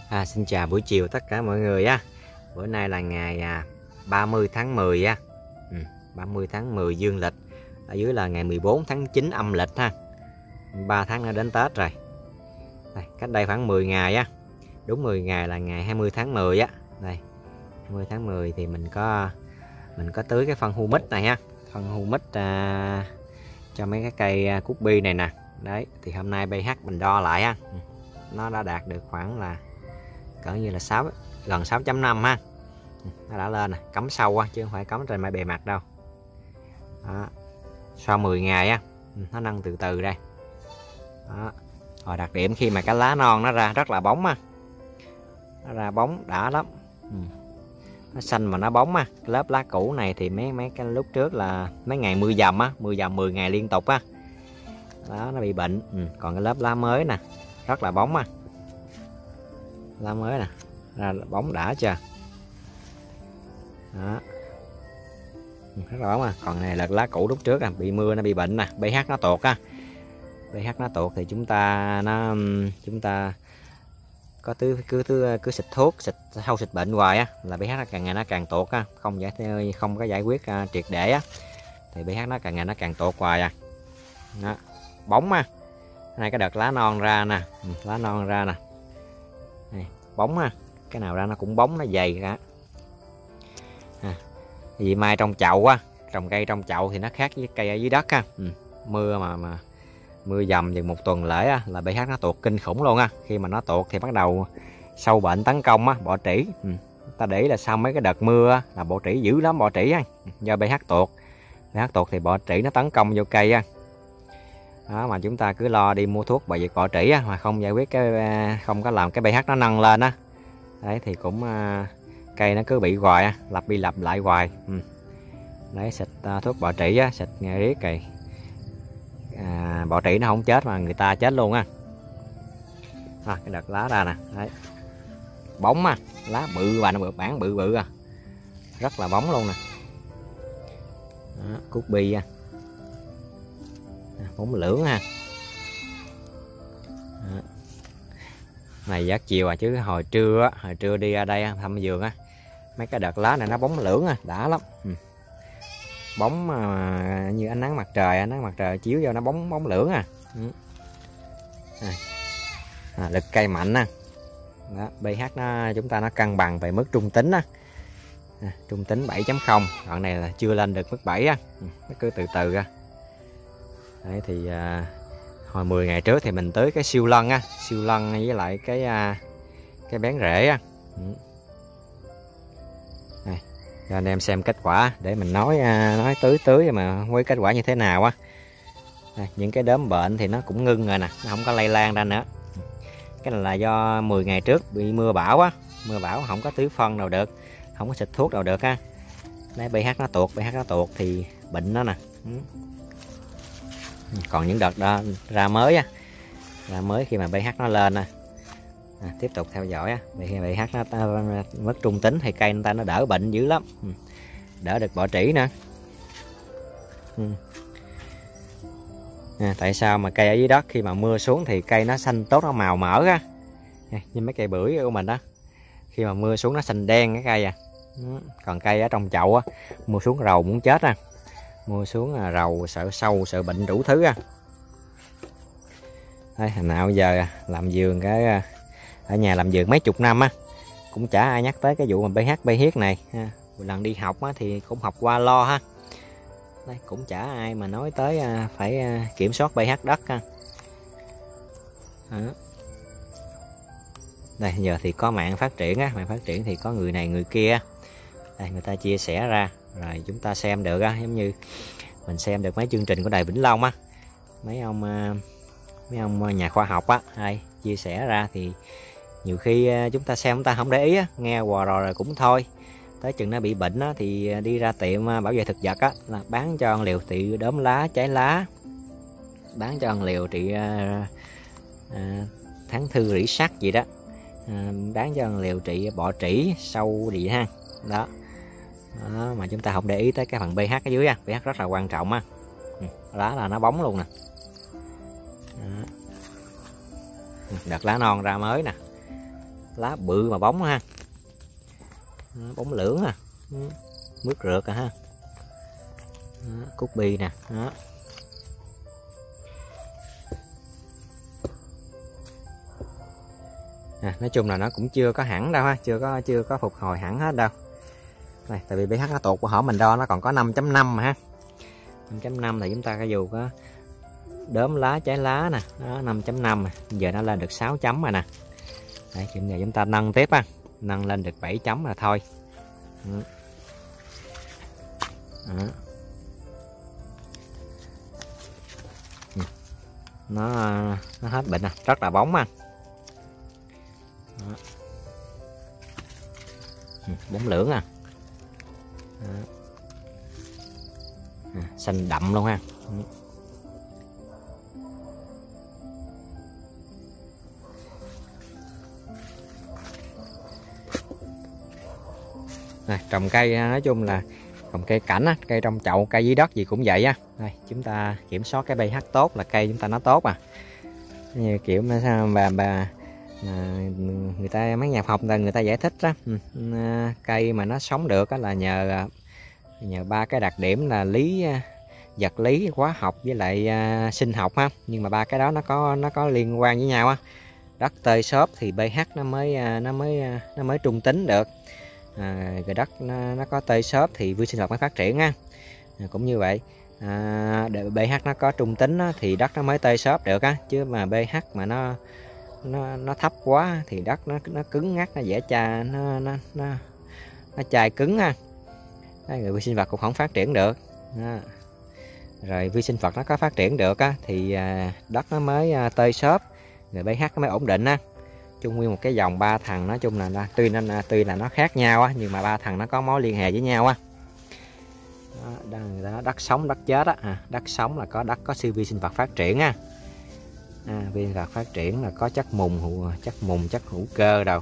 Xin chào buổi chiều tất cả mọi người á. Bữa nay là ngày 30 tháng 10 á. 30 tháng 10 dương lịch. Ở dưới là ngày 14 tháng 9 âm lịch ha. 3 tháng nữa đến Tết rồi. Đây, cách đây khoảng 10 ngày á. Đúng 10 ngày là ngày 20 tháng 10 á. Đây. 20 tháng 10 thì mình có tưới cái phân humic này ha. Phân humic cho mấy cái cây cúc bi này nè. Đấy, thì hôm nay pH mình đo lại ha. Nó đã đạt được khoảng là cỡ như là gần 6.5 ha. Nó đã lên này, cắm sâu á chứ không phải cắm trên bề mặt đâu. Đó. Sau 10 ngày á, nó nâng từ từ đây. Đó. Rồi đặc điểm khi mà cái lá non nó ra rất là bóng á. Nó ra bóng đã lắm. Nó xanh mà nó bóng á. Cái lớp lá cũ này thì mấy cái lúc trước là mấy ngày mưa dầm á, mưa dầm 10 ngày liên tục á. Đó, nó bị bệnh. Còn cái lớp lá mới nè, rất là bóng á. Lá mới nè, ra bóng đã chưa? Đó. Rất là bóng à. Còn này là lá cũ lúc trước bị mưa nó bị bệnh nè, pH nó tụt á. pH nó tụt thì chúng ta có cứ xịt thuốc, xịt bệnh hoài á là pH nó càng ngày nó càng tụt á, không có giải quyết triệt để á thì pH nó càng ngày nó càng tụt hoài à. Đó. Bóng á. Này cái đợt lá non ra nè, lá non ra nè. Này, bóng á, cái nào ra nó cũng bóng, nó dày cả. Vì mai trong chậu á, trồng cây trong chậu thì nó khác với cây ở dưới đất á. Mưa mà mưa dầm chừng một tuần lễ á là pH nó tụt kinh khủng luôn á. Khi mà nó tụt thì bắt đầu sâu bệnh tấn công á, bọ trĩ. Ta để ý là sau mấy cái đợt mưa á, là bọ trĩ dữ lắm, bọ trĩ á. Do pH tụt thì bọ trĩ nó tấn công vô cây á. Đó, mà chúng ta cứ lo đi mua thuốc bài diệt bọ trĩ á, mà không giải quyết không có làm cái pH nó nâng lên á. Đấy thì cũng cây nó cứ bị hoài á, lặp đi lặp lại hoài. Đấy, xịt thuốc bọ trĩ á, xịt nghe riết rồi bọ trĩ nó không chết mà người ta chết luôn á. Cái đợt lá ra nè. Đấy. Bóng á, lá bự và nó bản bự à, rất là bóng luôn nè. Đó, cúc bi á, bóng lưỡng ha. Đó. Này giác chiều chứ hồi trưa đi ra đây thăm vườn á, mấy cái đợt lá này nó bóng lưỡng đã lắm. Bóng như ánh nắng mặt trời chiếu vô nó bóng lưỡng lực cây mạnh á. Đó, pH chúng ta nó cân bằng về mức trung tính á. Trung tính 7.0, đoạn này là chưa lên được mức 7 á. Nó cứ từ từ ra. Đấy thì hồi 10 ngày trước thì mình tới cái siêu lân với lại cái bén rễ á. Đây, cho anh em xem kết quả để mình nói tưới mà với kết quả như thế nào á. Những cái đốm bệnh thì nó cũng ngưng rồi nè, nó không có lây lan ra nữa. Cái này là do 10 ngày trước bị mưa bão á, mưa bão không có tưới phân nào được, không có xịt thuốc nào được á. Đấy, pH nó tụt thì bệnh đó nè. Còn những đợt đó ra mới á, khi mà pH nó lên tiếp tục theo dõi á, pH nó mất trung tính thì cây người ta nó đỡ bệnh dữ lắm, đỡ được bọ trĩ nữa. Tại sao mà cây ở dưới đất khi mà mưa xuống thì cây nó xanh tốt, nó màu mỡ á, như mấy cây bưởi của mình đó, khi mà mưa xuống nó xanh đen cái cây còn cây ở trong chậu á, mưa xuống rầu muốn chết mưa xuống rầu, sợ sâu, sợ bệnh đủ thứ Đây, hồi nào giờ làm vườn ở nhà làm vườn mấy chục năm cũng chả ai nhắc tới cái vụ mà pH này một lần đi học thì cũng học qua lo ha. Đây, cũng chả ai mà nói tới phải kiểm soát pH đất Đây giờ thì có mạng phát triển thì có người này người kia. Đây, người ta chia sẻ ra rồi chúng ta xem được giống như mình xem được mấy chương trình của Đài Vĩnh Long mấy ông nhà khoa học hay chia sẻ ra thì nhiều khi chúng ta xem chúng ta không để ý nghe quà rồi cũng thôi, tới chừng nó bị bệnh thì đi ra tiệm bảo vệ thực vật là bán cho ăn liều trị đốm lá, cháy lá, bán cho ăn liều trị tháng thư rỉ sắt gì đó, bán cho ăn liều trị bọ trĩ, sâu gì ha. Đó. Mà chúng ta không để ý tới cái phần pH ở dưới pH rất là quan trọng lá là nó bóng luôn nè. Đợt lá non ra mới nè, lá bự mà bóng ha. Bóng lưỡng à, mướt rượt à ha. Cúc bi nè. Đó. Nói chung là nó cũng chưa có hẳn đâu ha, chưa có phục hồi hẳn hết đâu. Này, tại vì pH nó tụt của hổ mình đo nó còn có 5.5 mà ha. 5.5 thì chúng ta dù có đốm lá, trái lá nè, đó 5.5 giờ nó lên được 6 chấm rồi nè. Đấy, giờ chúng ta nâng tiếp ha, nâng lên được 7 chấm là thôi. Đó. Nó hết bệnh nè, rất là bóng ha. Bóng lưỡng à. Xanh đậm luôn ha. Này, trồng cây nói chung là trồng cây cảnh á, cây trong chậu, cây dưới đất gì cũng vậy á. Đây, chúng ta kiểm soát cái pH tốt là cây chúng ta nó tốt à. Như kiểu mà sao bà người ta mấy nhà học người ta giải thích đó, cây mà nó sống được là nhờ ba cái đặc điểm là vật lý, hóa học với lại sinh học ha. Nhưng mà ba cái đó nó có liên quan với nhau á. Đất tơi xốp thì pH nó mới trung tính được. Rồi đất nó có tơi xốp thì vi sinh vật mới phát triển á. Cũng như vậy, pH nó có trung tính á, thì đất nó mới tơi xốp được á. Chứ mà pH mà nó thấp quá thì đất nó cứng ngắc, nó dễ chai, nó chai cứng ha. Rồi vi sinh vật cũng không phát triển được. Rồi vi sinh vật nó có phát triển được á thì đất nó mới tơi xốp, rồi pH nó mới ổn định á. Chung nguyên một cái dòng ba thằng nói chung là tuy là nó khác nhau á, nhưng mà ba thằng nó có mối liên hệ với nhau á. Đó, đất sống đất chết á. Đất sống là đất có siêu vi sinh vật phát triển á. Vi sinh vật phát triển là có chất mùn, chất hữu cơ đâu.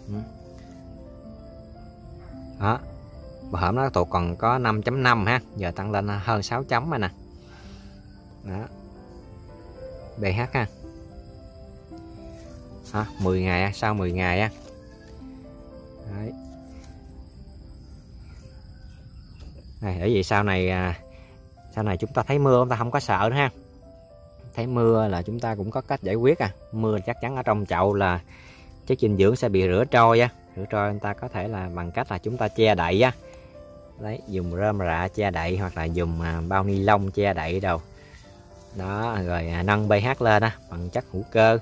Đó, bữa hổm nó tụt còn có 5.5 ha, giờ tăng lên hơn 6 chấm rồi nè. Đó, pH ha. 10 ngày sau 10 ngày á. Đấy. Này, bởi vì sau này chúng ta thấy mưa chúng ta không có sợ nữa ha. Thấy mưa là chúng ta cũng có cách giải quyết Mưa chắc chắn ở trong chậu là chất dinh dưỡng sẽ bị rửa trôi á. Rửa trôi chúng ta có thể là bằng cách là chúng ta che đậy á. Đấy, dùng rơm rạ che đậy hoặc là dùng bao ni lông che đậy đâu. Đó, rồi nâng pH lên bằng chất hữu cơ.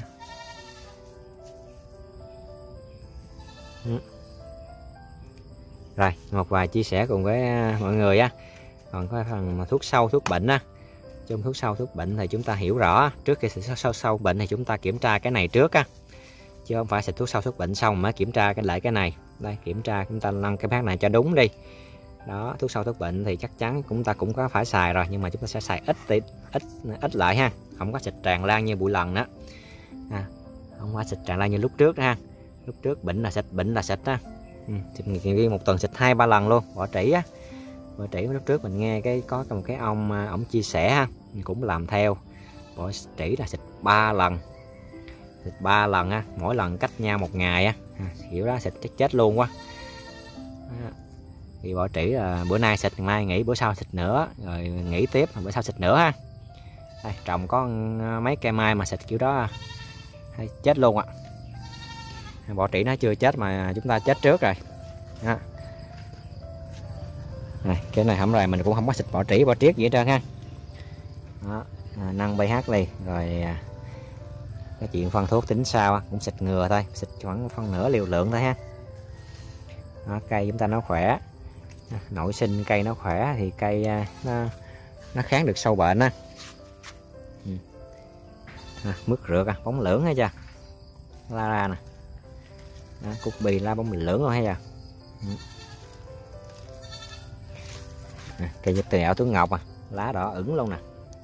Rồi, một vài chia sẻ cùng với mọi người á. Còn có phần thuốc sâu, thuốc bệnh á. Trong thuốc sâu, thuốc bệnh thì chúng ta hiểu rõ, trước khi xịt sâu bệnh thì chúng ta kiểm tra cái này trước á. Chứ không phải xịt thuốc sâu thuốc bệnh xong mới kiểm tra cái này. Đây, kiểm tra chúng ta nâng cái pH này cho đúng đi. Đó, thuốc sâu thuốc bệnh thì chắc chắn chúng ta cũng có phải xài rồi, nhưng mà chúng ta sẽ xài ít lại ha. Không có xịt tràn lan như bụi lần đó. Không có xịt tràn lan như lúc trước ha. Lúc trước bệnh là xịt á. Riêng một tuần xịt 2-3 lần luôn. Bỏ trĩ á. Bỏ trĩ lúc trước mình nghe có một cái ông chia sẻ ha, mình cũng làm theo. Bỏ trĩ là xịt 3 lần. Xịt 3 lần á, mỗi lần cách nhau 1 ngày á. Hiểu đó, xịt chắc chết luôn quá. Thì bỏ trĩ là bữa nay xịt, mai nghỉ, bữa sau xịt nữa, rồi nghỉ tiếp, bữa sau xịt nữa ha. Đây, trồng có mấy cây mai mà xịt kiểu đó hay chết luôn ạ. Bỏ trĩ nó chưa chết mà chúng ta chết trước rồi. Này, cái này hổng rồi mình cũng không có xịt bỏ trĩ bỏ triết gì hết trơn ha. Đó, nâng pH đi rồi cái chuyện phân thuốc tính sao cũng xịt ngừa thôi, xịt khoảng phân nửa liều lượng thôi ha. Đó, cây chúng ta nó khỏe, nội sinh cây nó khỏe thì cây nó kháng được sâu bệnh á. Mứt rượt bóng lưỡng hay chưa, la ra nè. Đó, cúc bì lá bóng lưỡng rồi hay chưa. Cây dược tèo tướng ngọc lá đỏ ửng luôn nè,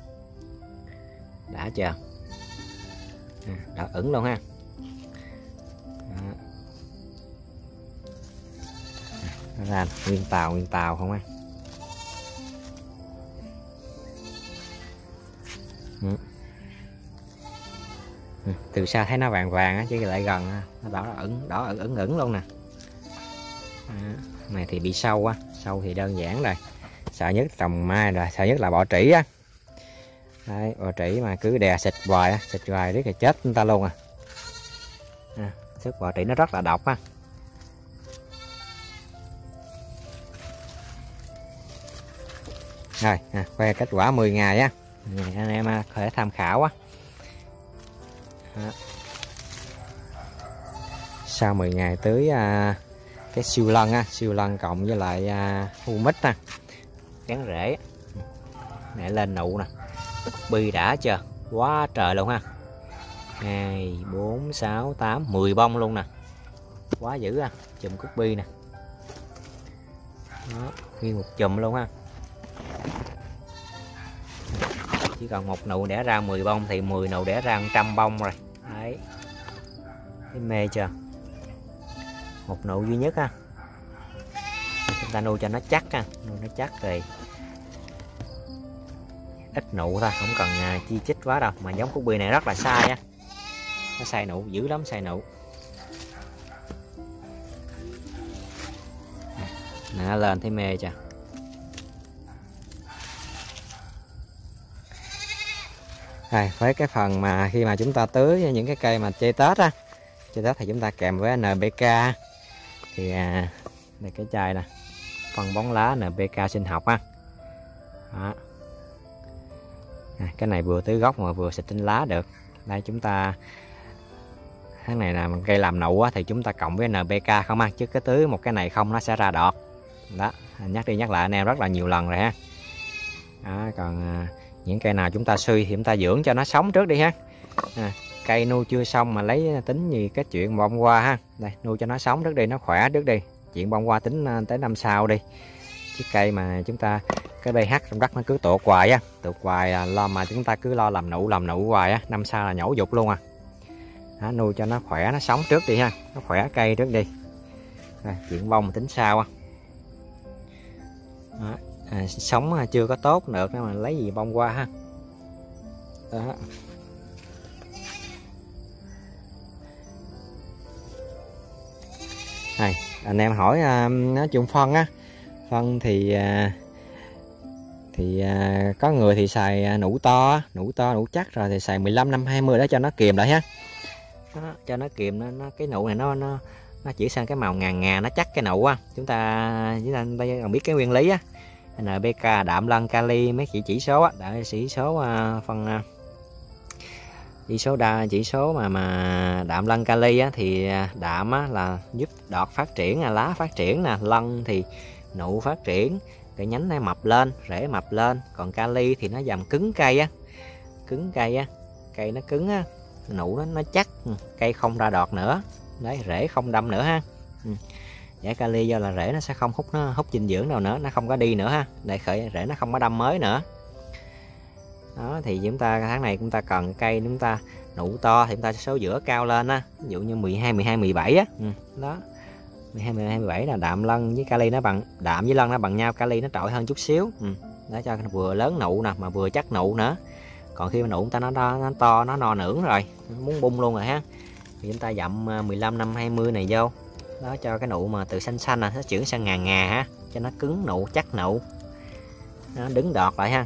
đã chưa, đỏ ửng luôn ha. Đó, ra nguyên tàu không á. Từ xa thấy nó vàng vàng á, chứ lại gần nó đỏ ửng ửng luôn nè. Này thì bị sâu á, sâu thì đơn giản rồi. Sợ nhất trồng mai rồi, sợ nhất là bọ trĩ á. Đấy, bọ trĩ mà cứ đè xịt hoài á, xịt hoài riết là chết người ta luôn sức bọ trĩ nó rất là độc á. Rồi khoe kết quả 10 ngày á, anh em có thể tham khảo á. Sau 10 ngày tới cái siêu lân cộng với lại humic nè, gắn rễ nè, lên nụ nè, bi đã chưa, quá trời luôn ha. 2 4 6 8 10 bông luôn nè, quá dữ chùm cúc bi nè. Đó, nguyên một chùm luôn ha. Chỉ còn một nụ đẻ ra 10 bông thì 10 nụ đẻ ra 100 bông rồi. Đấy, thấy mê chưa, một nụ duy nhất chúng ta nuôi cho nó chắc nuôi nó chắc thì ít nụ thôi, không cần chi chít quá đâu. Mà giống cúc bi này rất là sai nó sai nụ dữ lắm, sai nụ nó lên thấy mê chưa. Với cái phần mà khi mà chúng ta tưới những cái cây mà chơi Tết chơi Tết thì chúng ta kèm với NPK thì đây cái chai nè, phân bón lá NPK sinh học đó. Cái này vừa tưới gốc mà vừa xịt trên lá được. Đây chúng ta tháng này là cây làm nụ thì chúng ta cộng với NPK không chứ cái tưới một cái này không nó sẽ ra đọt đó. Nhắc đi nhắc lại anh em rất là nhiều lần rồi đó, còn những cây nào chúng ta suy thì chúng ta dưỡng cho nó sống trước đi cây nuôi chưa xong mà lấy tính gì cái chuyện bông hoa đây nuôi cho nó sống trước đi, nó khỏe trước đi, chuyện bông hoa tính tới năm sau đi. Chứ cây mà chúng ta cái pH trong đất nó cứ tuột hoài lo mà chúng ta cứ lo làm nụ hoài năm sau là nhổ dục luôn nuôi cho nó khỏe, nó sống trước đi nó khỏe cây trước đi, chuyện bông tính sau sống chưa có tốt được mà lấy gì bông qua đó. Anh em hỏi nói chung phân thì có người thì xài nụ to nụ chắc rồi thì xài 15-20 để cho nó kìm lại cho nó kìm nó cái nụ này nó chỉ sang cái màu ngà nó chắc cái nụ chúng ta còn biết cái nguyên lý NPK, đạm, lân, kali, mấy chỉ số chỉ số phân chỉ số mà đạm, lân, kali thì đạm là giúp đọt phát triển, lá phát triển nè, lân thì nụ phát triển, cái nhánh này mập lên, rễ mập lên, còn kali thì nó làm cứng cây cây nó cứng nụ nó chắc, cây không ra đọt nữa đấy, rễ không đâm nữa giải kali do là rễ nó sẽ không hút dinh dưỡng nào nữa, nó không có đi nữa để khởi rễ nó không có đâm mới nữa đó. Thì chúng ta tháng này chúng ta cần cây chúng ta nụ to thì chúng ta số giữa cao lên ví dụ như 12 17 đó 12 17 là đạm, lân với kali nó bằng, đạm với lân nó bằng nhau, kali nó trội hơn chút xíu để cho vừa lớn nụ nè mà vừa chắc nụ nữa. Còn khi mà nụ chúng ta nó to, nó no nưởng rồi, nó muốn bung luôn rồi thì chúng ta dặm 15-20 này vô đó, cho cái nụ mà từ xanh nó chuyển sang ngà cho nó cứng nụ, chắc nụ, nó đứng đọt lại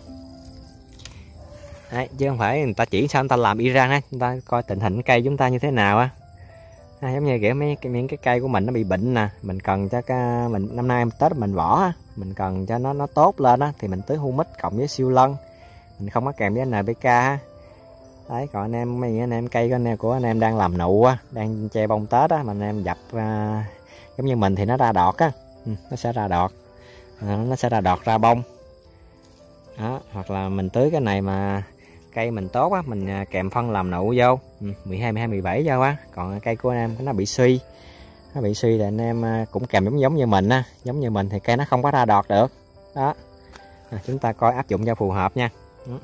đấy, chứ không phải người ta chỉ sao người ta làm Iran chúng ta coi tình hình cây chúng ta như thế nào giống như kiểu những cái cây của mình nó bị bệnh nè, mình cần cho mình năm nay Tết mình vỏ mình cần cho nó tốt lên thì mình tưới humic cộng với siêu lân, mình không có kèm với NPK đấy. Còn anh em cây của anh em đang làm nụ đang che bông Tết mà anh em dập giống như mình thì nó ra đọt nó sẽ ra đọt, nó sẽ ra đọt ra bông đó. Hoặc là mình tưới cái này mà cây mình tốt mình kèm phân làm nụ vô 12 17 vô còn cây của anh em nó bị suy thì anh em cũng kèm giống như mình thì cây nó không có ra đọt được đó. Chúng ta coi áp dụng cho phù hợp nha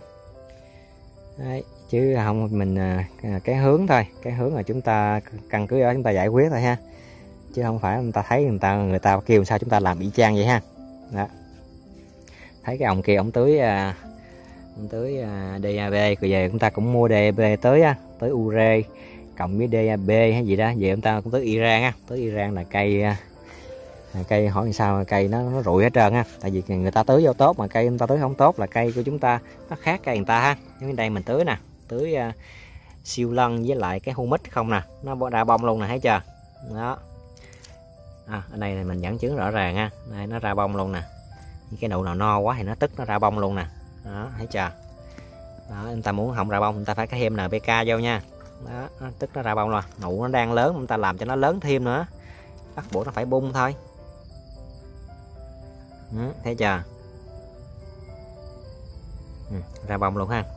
đấy, chứ không mình cái hướng thôi, cái hướng là chúng ta căn cứ ở chúng ta giải quyết thôi chứ không phải người ta thấy người ta kêu sao chúng ta làm y chang vậy đó. Thấy cái ông kia ông tưới DAB rồi về chúng ta cũng mua DAB tới tưới ure cộng với DAP hay gì đó, về chúng ta cũng tưới Iran á. Tưới Iran là cây hỏi làm sao mà cây nó rụi hết trơn á, tại vì người ta tưới vô tốt mà cây người ta tưới không tốt là cây của chúng ta nó khác cây người ta ha. Như đây mình tưới nè, tưới siêu lân với lại cái humic không nè, nó ra bông luôn nè, thấy chưa đó. Ở đây này mình dẫn chứng rõ ràng ha, đây nó ra bông luôn nè, cái nụ nào no quá thì nó tức nó ra bông luôn nè, đó thấy chưa đó. Chúng ta muốn không ra bông chúng ta phải có thêm NPK vô nha, đó nó tức nó ra bông rồi, nụ nó đang lớn chúng ta làm cho nó lớn thêm nữa, bắt buộc nó phải bung thôi. Thấy chưa ra bông luôn ha.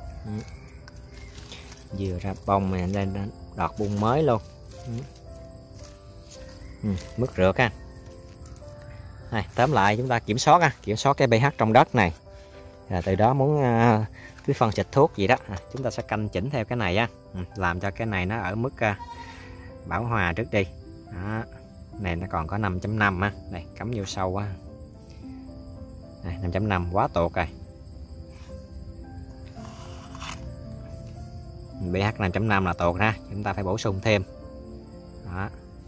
Vừa ra bông này lên đọt bung mới luôn. Mức rượt ha. Này, tóm lại chúng ta kiểm soát cái pH trong đất này, rồi từ đó muốn tưới phân xịt thuốc gì đó chúng ta sẽ canh chỉnh theo cái này á, làm cho cái này nó ở mức bão hòa trước đi đó. Này nó còn có 5.5 á, này cắm vô sâu quá, 5.5 quá tuột rồi. pH 5.5 là tuột ha, chúng ta phải bổ sung thêm đó.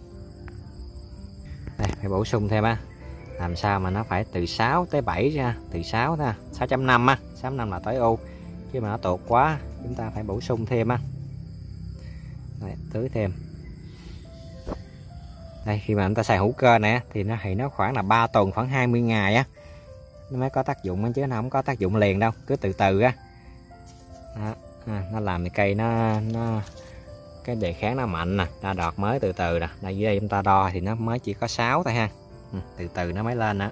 Đây, phải bổ sung thêm á, làm sao mà nó phải từ 6 tới 7 ra, từ 6 ra 6.5 á, 6.5 là tối ưu, chứ mà nó tuột quá chúng ta phải bổ sung thêm á. Đây, tưới thêm. Đây, khi mà chúng ta xài hữu cơ nè thì nó khoảng là 3 tuần, khoảng 20 ngày á nó mới có tác dụng, chứ nó không có tác dụng liền đâu, cứ từ từ á đó. Nó làm cái cây nó cái đề kháng nó mạnh nè, ra đọt mới từ từ nè. Đây, dưới đây chúng ta đo thì nó mới chỉ có 6 thôi ha, từ từ nó mới lên đó.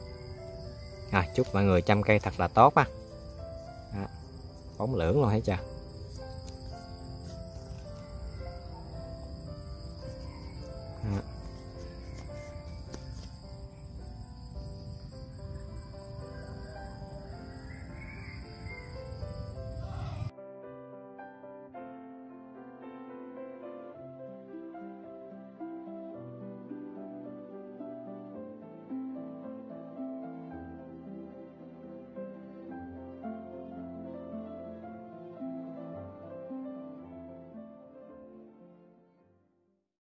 Chúc mọi người chăm cây thật là tốt á, bóng lưỡng luôn thấy chưa.